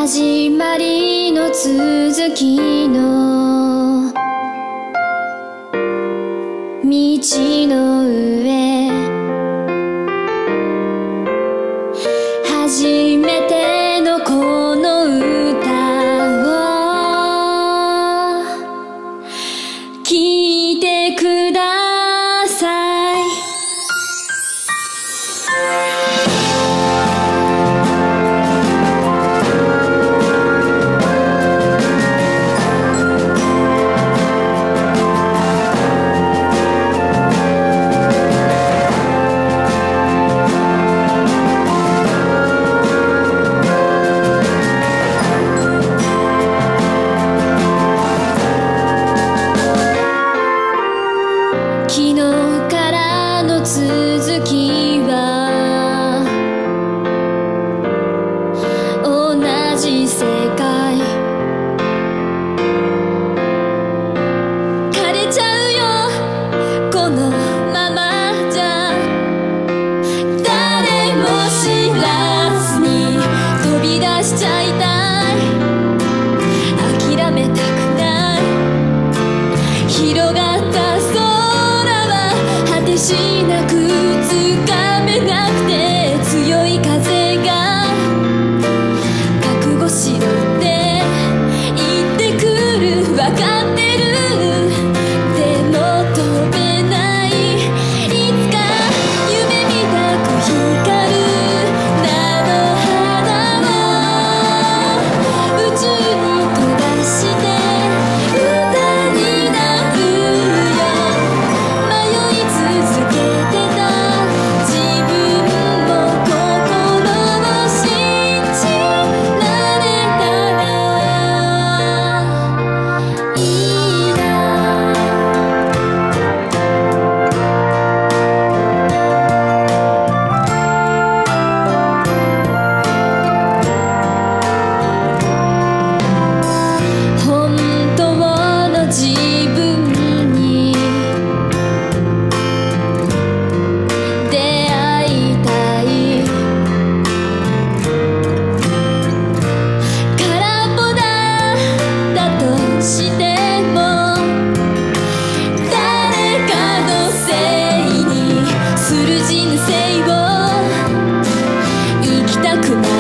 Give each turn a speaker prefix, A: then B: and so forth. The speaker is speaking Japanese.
A: 始まりの続きの道の上、初めてのこの歌を聴いてください。昨日からの続きは同じ世界、枯れちゃうよこのままじゃ。誰も知らずに飛び出しちゃいたい、諦めたくない、広がった果てしなくつかめなくて、強い風が覚悟しろって言ってくる、分かってる。でも飛べない、いつか夢みたく光る菜の花を宇宙に飛ばして歌になるよ。迷い続けてた自分も心を信じられたらいいな。本当の自分に出会いたい、空っぽだとしても誰かのせいにする人生を生きたくない。